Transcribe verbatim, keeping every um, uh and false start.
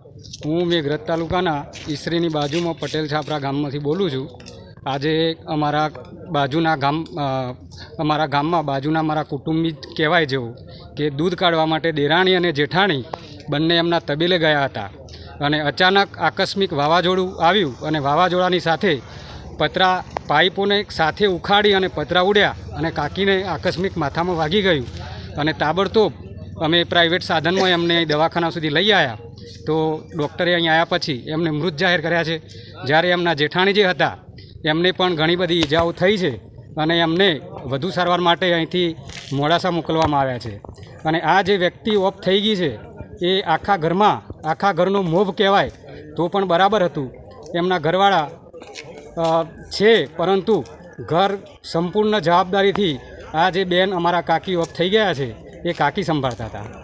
હું મેઘરજ તાલુકાના ઈસરીની બાજુમાં પટેલ છાપરા ગામમાંથી બોલું છું। આજે અમારા બાજુના ગામ અમારા ગામમાં બાજુના મારા કુટુંબી કહેવાય જેવું કે દૂધ કાઢવા માટે દેરાણી અને જેઠાણી બંને એમના તબેલે ગયા હતા અને અચાનક આકસ્મિક વાવાઝોડું આવ્યું અને વાવાઝોડાની સાથે પતરા પાઇપોને સાથે ઉખાડી અને પતરા ઉડ્યા અને કાકીને આકસ્મિક માથામાં વાગી ગયું અને તાબડતોબ અમે પ્રાઇવેટ સાધનમાં એમને દવાખાના સુધી લઈ આવ્યા તો ડૉક્ટરે અહીં આવ્યા પછી એમને મૃત જાહેર કર્યા છે। જ્યારે એમના જેઠાણી જે હતા એમને પણ ઘણી બધી ઈજાઓ થઈ છે અને એમને વધુ સારવાર માટે અહીંથી મોડાસા મોકલવામાં આવ્યા છે અને આ જે વ્યક્તિ ઓફ થઈ ગઈ છે એ આખા ઘરમાં આખા ઘરનો મોભ કહેવાય તો પણ બરાબર હતું। એમના ઘરવાળા છે પરંતુ ઘર સંપૂર્ણ જવાબદારીથી આ જે બેન અમારા કાકી ઓફ થઈ ગયા છે એ કાકી સંભાળતા હતા।